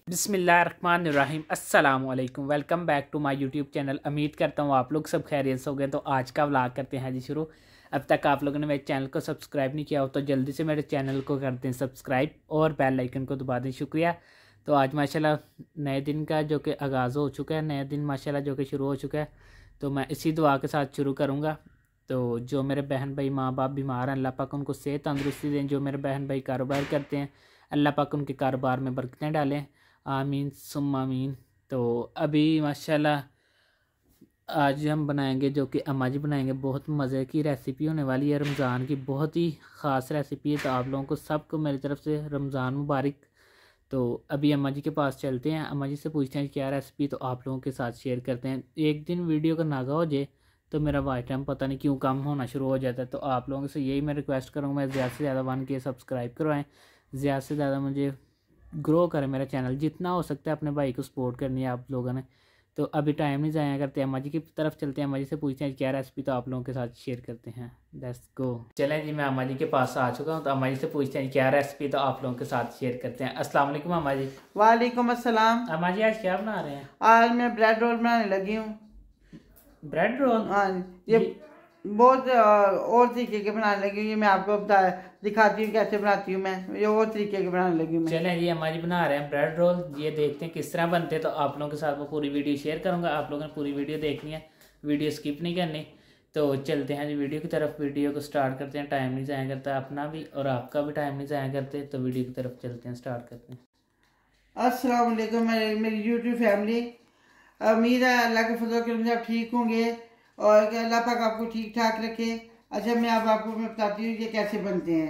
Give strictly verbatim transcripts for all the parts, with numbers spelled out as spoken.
बिस्मिल्लाहिर्रहमानिर्रहीम अस्सलाम वालेकुम। Welcome back to my YouTube channel. उम्मीद करता हूँ आप लोग सब खैरियत से हो गए। तो आज का व्लॉग करते हैं जी शुरू। अब तक आप लोगों ने मेरे चैनल को सब्सक्राइब नहीं किया हो तो जल्दी से मेरे चैनल को कर दें सब्सक्राइब और बेल आइकन को दबा दें। शुक्रिया। तो आज माशाल्लाह नए दिन का जो कि आगाज़ हो चुका है, नया दिन माशाल्लाह जो कि शुरू हो चुका है। तो मैं इसी दुआ के साथ शुरू करूँगा। तो जो मेरे बहन भाई माँ बाप बीमार हैं, अल्लाह पाक उनको सेहत तंदुरुस्ती दें। जो मेरे बहन भाई कारोबार करते हैं, अल्लाह पाक उनके कारोबार में बरकतें डालें। आमीन सुम्मा आमीन। तो अभी माशाल्लाह आज हम बनाएंगे जो कि अम्मा जी बनाएंगे, बहुत मज़े की रेसिपी होने वाली है। रमज़ान की बहुत ही ख़ास रेसिपी है। तो आप लोगों को सबको मेरी तरफ़ से रमज़ान मुबारक। तो अभी अम्मा जी के पास चलते हैं, अम्मा जी से पूछते हैं क्या रेसिपी, तो आप लोगों के साथ शेयर करते हैं। एक दिन वीडियो का नागा हो जाए तो मेरा वाच टाइम पता नहीं क्यों कम होना शुरू हो जाता है। तो आप लोगों से यही मैं रिक्वेस्ट करूँगा, मैं ज़्यादा से ज़्यादा वन के सब्सक्राइब करवाएँ, ज़्यादा से ज़्यादा मुझे ग्रो करें मेरा चैनल। जितना हो सकता है अपने भाई को सपोर्ट करनी है आप लोगों ने। तो अभी टाइम नहीं ज़ाया करते, अम्मा जी की तरफ चलते हैं, अम्मा जी से पूछते हैं क्या रेसिपी, तो आप लोगों के साथ शेयर करते हैं। Let's go. चलें जी, मैं अम्मा जी के पास आ चुका हूँ। तो अम्मा जी से पूछते हैं क्या रेसिपी, तो आप लोगों के साथ शेयर करते हैं। अस्सलाम वालेकुम अम्मा जी। वालेकुम अस्सलाम। अम्मा जी आज क्या बना रहे हैं? आज मैं ब्रेड रोल बनाने लगी हूँ। Bread roll? हाँ, ये बहुत और तरीके के बनाने लगी हूँ। ये मैं आपको बता दिखाती हूँ कैसे बनाती हूँ मैं। ये और तरीके के बनाने लगी हूँ मैं। चलें जी, अम्मा जी बना रहे हैं ब्रेड रोल। ये देखते हैं किस तरह बनते हैं। तो आप लोगों के साथ मैं पूरी वीडियो शेयर करूँगा, आप लोगों ने पूरी वीडियो देखनी है, वीडियो स्किप नहीं करनी। तो चलते हैं जी वीडियो की तरफ, वीडियो को स्टार्ट करते हैं। टाइम नहीं ज़ाया करता अपना भी और आपका भी टाइम नहीं ज़ाया करते। तो वीडियो की तरफ चलते हैं, स्टार्ट करते हैं। अस्सलाम वालेकुम मेरी यूट्यूब फैमिली। उम्मीद है अल्लाह के फजल करम से आप ठीक होंगे और कि अल्लाह पाक आपको ठीक ठाक रखे। अच्छा, मैं अब आपको मैं बताती हूँ ये कैसे बनते हैं।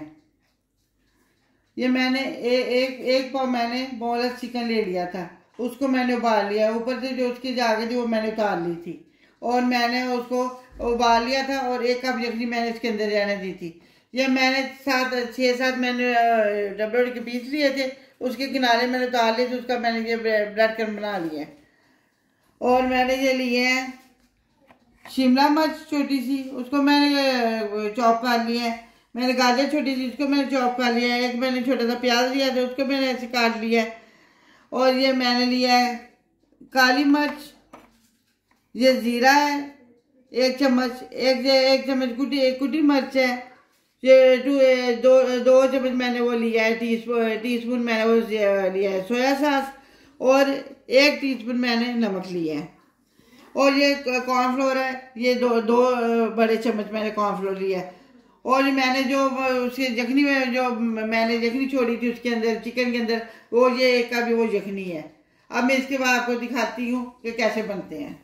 ये मैंने ए, एक एक पाव मैंने बोनलेस चिकन ले लिया था, उसको मैंने उबाल लिया। ऊपर से जो उसकी जागे थी वो मैंने उतार ली थी और मैंने उसको उबाल लिया था और एक कप यखनी मैंने इसके अंदर रहने दी थी। ये मैंने सात छः सात मैंने डब्बे के पीस लिए थे, उसके किनारे मैंने उतार लिए थे, उसका मैंने ये ब्रेड क्रम बना लिया है। और मैंने ये लिए हैं शिमला मिर्च छोटी सी, उसको मैंने चॉप कर लिया है। मैंने गाजर छोटी सी, उसको मैंने चॉप कर लिया है। एक मैंने छोटा सा प्याज लिया था, उसको मैंने ऐसे काट लिया है। और ये मैंने लिया है काली मिर्च, ये ज़ीरा है एक चम्मच, एक एक चम्मच कुटी एक कुटी मिर्च है। ये टू दो दो चम्मच मैंने वो लिया है, टी स्पून टी स्पून मैंने वो लिया है सोया सॉस, और एक टीस्पून मैंने नमक लिया है। और ये कॉर्नफ्लोर है, ये दो दो बड़े चम्मच मैंने कॉर्नफ्लोर लिया है। और मैंने जो उसकी यखनी में जो मैंने यखनी छोड़ी थी उसके अंदर चिकन के अंदर, वो ये एक का भी वो यखनी है। अब मैं इसके बाद आपको दिखाती हूँ कि कैसे बनते हैं।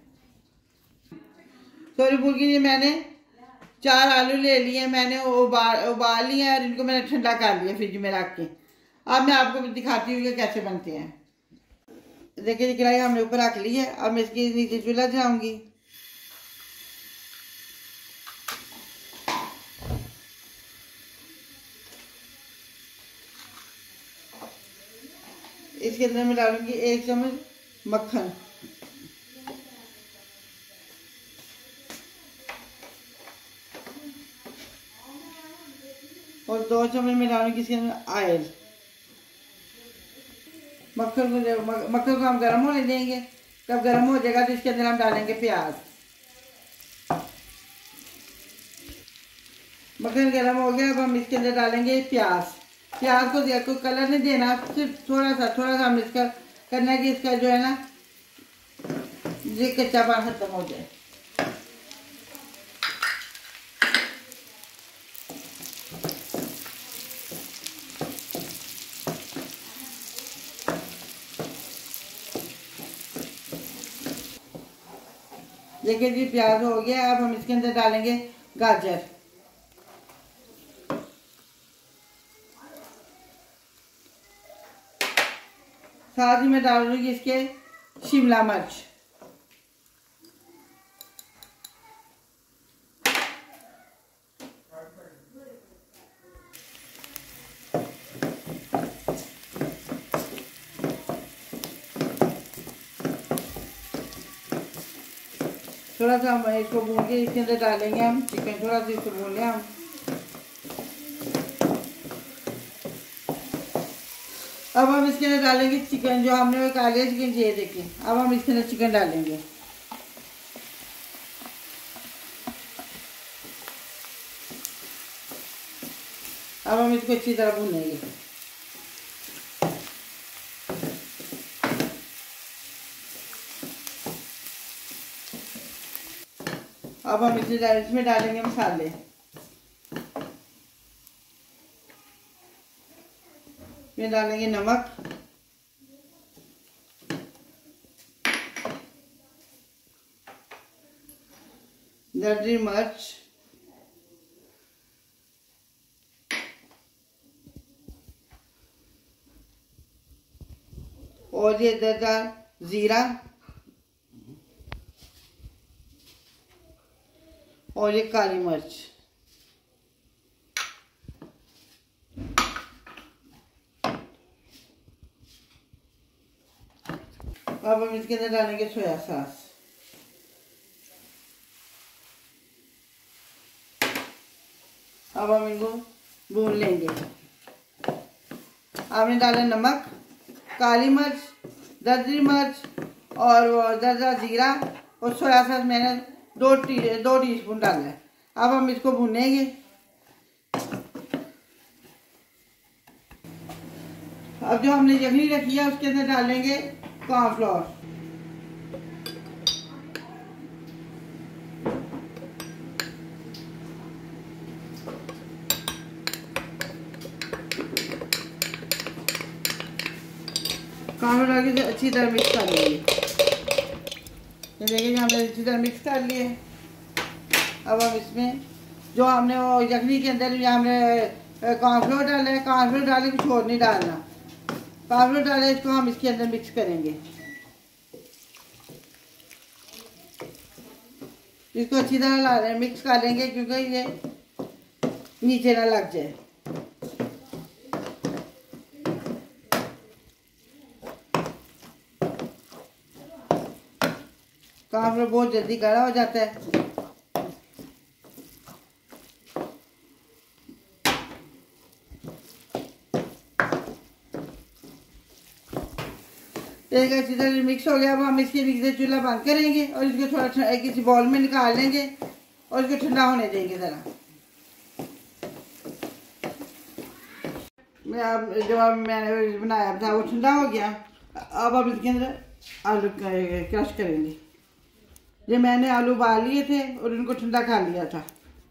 सॉरी भूल गई, ये मैंने चार आलू ले लिए, मैंने उबाल उबाल लिए और इनको मैंने ठंडा कर लिया फ्रिज में रख के। अब मैं आपको दिखाती हूँ कि कैसे बनते हैं। देखिए कढ़ाई हमने ऊपर रख ली है। अब मैं इसकी नीचे चूल्हा जलाऊंगी। इसके अंदर मैं डालूंगी एक चम्मच मक्खन, और दो चम्मच में डालूंगी इसके अंदर ऑयल। मक्खन को मक्खन को हम गर्म होने देंगे। जब गर्म हो जाएगा तो इसके अंदर हम डालेंगे प्याज। मक्खन गर्म हो गया, अब हम इसके अंदर डालेंगे प्याज। प्याज को देखो कलर नहीं देना, सिर्फ थोड़ा सा थोड़ा सा हम इसका करना है कि इसका जो है ना ये कच्चापन खत्म हो जाए। देखिए जी प्याज हो गया। अब हम इसके अंदर डालेंगे गाजर, साथ ही मैं डाल दूंगी इसके शिमला मिर्च, थोड़ा सा हम इसको भून के इसके अंदर डालेंगे हम चिकन। थोड़ा सा इसको भून लें हम। अब हम इसके अंदर डालेंगे चिकन, जो हमने वो काले चिकन ये देखिए। अब हम इसके अंदर चिकन डालेंगे। अब हम इसको अच्छी तरह भूनेंगे। अब हम इसमें डालेंगे मसाले। इसमें डालेंगे नमक, दरदरी मिर्च, और ये दरदरा जीरा, और ये काली मिर्च। अब हम इसके अंदर डालेंगे सोया सॉस। अब हम इनको भून लेंगे। आपने डाला नमक, काली मिर्च, दरदरी मिर्च और दरदरा जीरा और सोया सॉस मैंने दो टी दो टीस्पून डाला है। अब हम इसको भूनेंगे। अब जो हमने यखनी रखी है उसके अंदर डालेंगे कॉर्नफ्लोर। कॉर्नफ्लोर डाल के अच्छी तरह मिक्स कर लेंगे। ये देखिए हमने अच्छी तरह मिक्स कर लिए। अब हम इसमें जो हमने वो यखनी के अंदर हमने कॉर्नफ्लोर डाला है, कॉर्नफ्लोर डाले कुछ और नहीं डालना। कॉर्नफ्लोर डाले इसको हम इसके अंदर मिक्स करेंगे। इसको अच्छी तरह ला मिक्स कर लेंगे क्योंकि ये नीचे ना लग जाए। कॉर्नफ्लोर बहुत जल्दी गाढ़ा हो जाता है। एक अच्छी तरह मिक्स हो गया। अब हम इसके नीचे चूल्हा बंद करेंगे और इसको थोड़ा एक किसी बॉल में निकाल लेंगे और इसको ठंडा होने देंगे ज़रा। मैं अब जो अब मैंने बनाया था वो ठंडा हो गया। अब हम इसके अंदर आलू क्रश करेंगे। ये मैंने आलू उबाल लिए थे और इनको ठंडा कर लिया था।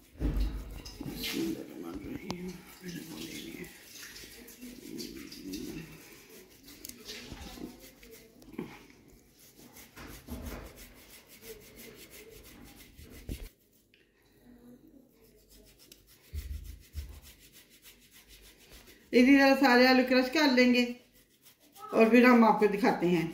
इसी तरह सारे आलू क्रश कर लेंगे और फिर हम आपको दिखाते हैं।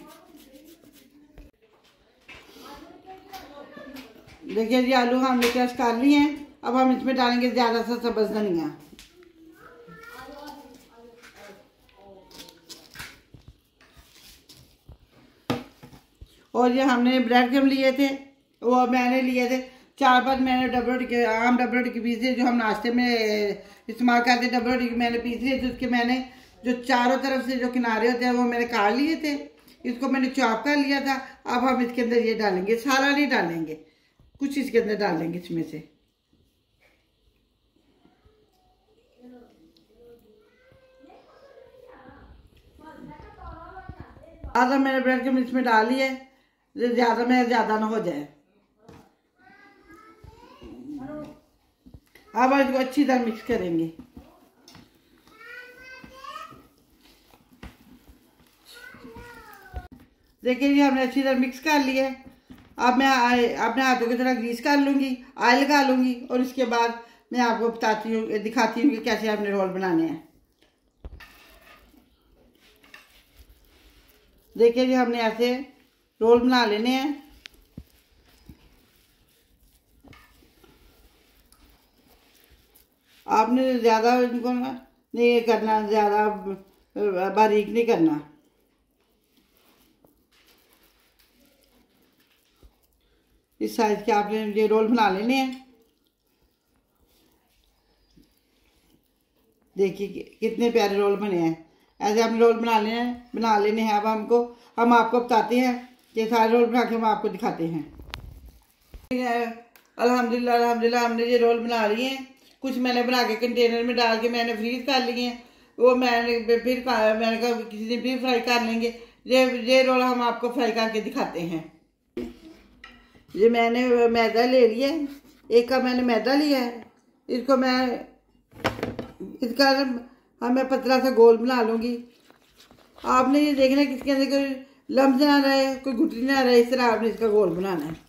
देखिए जी आलू हमने क्रश कर लिए हैं। अब हम इसमें डालेंगे ज़्यादा सा सब्ज़ धनिया। और ये हमने ब्रेड क्रम लिए थे, वो मैंने लिए थे चार पांच। मैंने डबल रोटी के आम डबल रोटी के पीस जो हम नाश्ते में इस्तेमाल करते डबल रोटी के मैंने पीस लिए थे। उसके मैंने जो चारों तरफ से जो किनारे होते हैं वो मैंने काट लिए थे। इसको मैंने चॉप कर लिया था। अब हम इसके अंदर ये डालेंगे, सारा नहीं डालेंगे, कुछ इसके अंदर डालेंगे इसमें से। आधा मैंने ब्रेड क्रम इसमें डाली है, ज्यादा में ज्यादा ना हो जाए। अब इसको अच्छी तरह मिक्स करेंगे। देखिए जी हमने अच्छी तरह मिक्स कर लिया है। अब मैं अपने हाथों की तरह ग्रीस कर लूंगी, ऑयल लगा लूंगी और इसके बाद मैं आपको बताती हूँ, दिखाती हूँ कि कैसे आपने रोल बनाने हैं। देखिए जी हमने ऐसे रोल बना लेने हैं। आपने ज़्यादा इनको नहीं करना, ज़्यादा बारीक नहीं करना। इस साइज के आपने ये रोल बना लेने हैं। देखिए कितने प्यारे रोल बने हैं। ऐसे हम रोल बना लेने हैं बना लेने हैं। अब हमको हम आपको बताते हैं कि सारे रोल बना के हम आपको दिखाते हैं। अल्हम्दुलिल्लाह अल्हम्दुलिल्लाह हमने ये रोल बना लिए हैं। कुछ मैंने बना के कंटेनर में डाल के मैंने फ्रीज कर लिए हैं। वो मैंने फिर मैंने कहा किसी दिन फिर फ्राई कर लेंगे। ये ये रोल हम आपको फ्राई करके दिखाते हैं। ये मैंने मैदा ले लिया, एक का मैंने मैदा लिया है। इसको मैं इसका हाँ मैं पतला सा गोल बना लूँगी। आपने ये देखना है किसके अंदर कोई लम्स ना रहे, कोई गुठली ना रहे, इस तरह आपने इसका गोल बनाना है।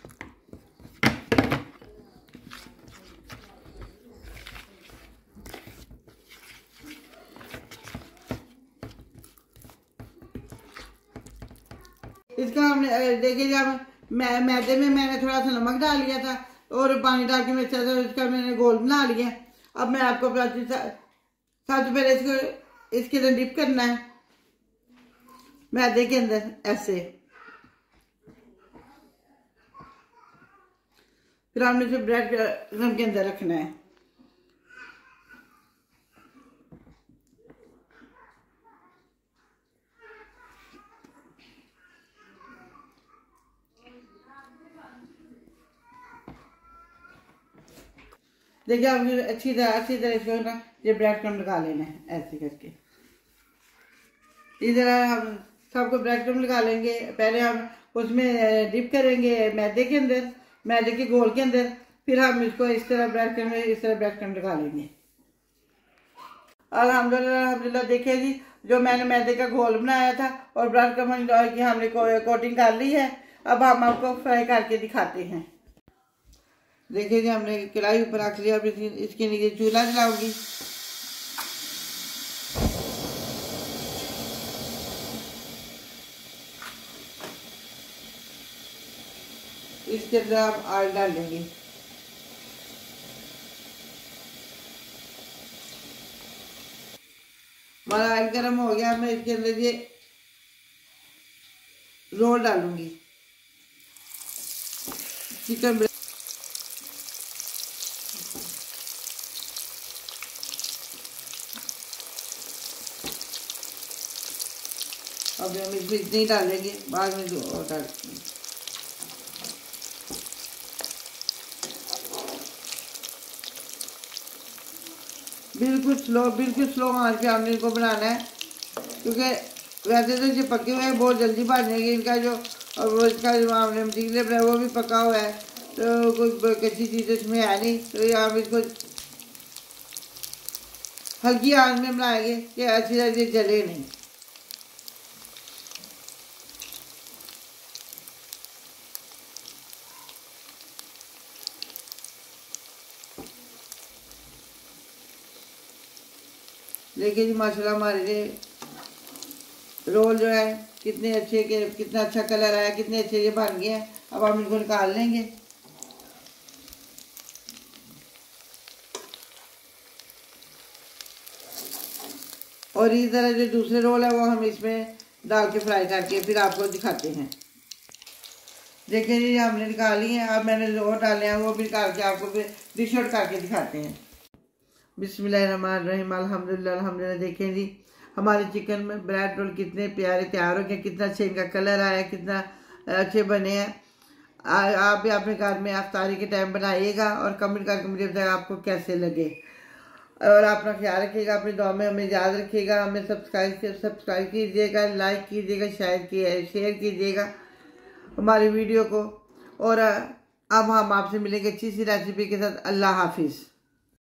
इसका हमने देखिए जब मैं मैदे में मैंने थोड़ा सा नमक डाल लिया था और पानी डाल के मैं अच्छा सा इसका मैंने गोल बना लिया। अब मैं आपको बताती हूँ सबसे पहले इसको इसके अंदर डिप करना है मैदे के अंदर ऐसे। फिर हमने इसे ब्रेड क्रम के अंदर रखना है। देखिए आप फिर अच्छी तरह अच्छी तरह इसको ना ये ब्रेड क्रम लगा लेना है ऐसे करके। इस तरह हम सबको ब्रेड क्रम लगा लेंगे। पहले हम उसमें डिप करेंगे मैदे के अंदर, मैदे के गोल के अंदर। फिर हम इसको इस तरह ब्रेड क्रम इस तरह ब्रेड क्रम लगा लेंगे। अल्हम्दुलिल्लाह अल्हम्दुलिल्लाह देखिए जी जो मैंने मैदे का घोल बनाया था और ब्रेड क्रम की हमने कोटिंग कर ली है। अब हम आपको फ्राई करके दिखाते हैं। देखिए जी हमने कढ़ाई ऊपर रख लिया। अब इसके नीचे चूल्हा जलाऊंगी। इसके अंदर आप ऑयल डाल देंगे। हमारा ऑयल गर्म हो गया। मैं इसके अंदर ये रोल डालूंगी चिकन। अब हम इसमें इतने ही डालेंगे, बाद में जो और डालेंगे। बिल्कुल स्लो बिल्कुल स्लो मार के हमने इनको बनाना है, क्योंकि वैसे तो ये पके हुए हैं बहुत जल्दी बन जाएंगे। इनका जो और वो इसका जो हमने मटीरियल बनाया वो भी पका हुआ है, तो कोई कच्ची चीज़ इसमें है नहीं। तो ये हम इसको हल्की आंच में बनाएंगे कि अच्छी तरह से जले नहीं। देखिए जी माशाल्लाह हमारे ये रोल जो है कितने अच्छे के कितना अच्छा कलर आया, कितने अच्छे ये बन गए हैं। अब हम इनको निकाल लेंगे। और इस तरह जो दूसरे रोल है वो हम इसमें डाल के फ्राई करके फिर आपको दिखाते हैं। देखिए जी हमने निकाली है। अब मैंने जो डाले हैं वो भी निकाल के आपको फिर डिश आउट करके दिखाते हैं। बिस्मिल्लाहिर्रहमानिर्रहीम अल्हम्दुलिल्लाह अल्हम्दुलिल्लाह। देखें जी हमारे चिकन में ब्रेड रोल कितने प्यारे तैयार हो गए, कितना अच्छे इनका कलर आया, कितना अच्छे बने हैं। आप भी अपने घर में इफ्तारी के टाइम बनाइएगा और कमेंट करके मुझे बताइएगा आपको कैसे लगे। और अपना ख्याल रखिएगा, अपनी दुआ में हमें याद रखिएगा। हमें सब्सक्राइब सब्सक्राइब कीजिएगा, लाइक कीजिएगा, शेयर शेयर कीजिएगा हमारी वीडियो को। और अब हम आपसे मिलेंगे अच्छी सी रेसिपी के साथ। अल्लाह हाफिज़।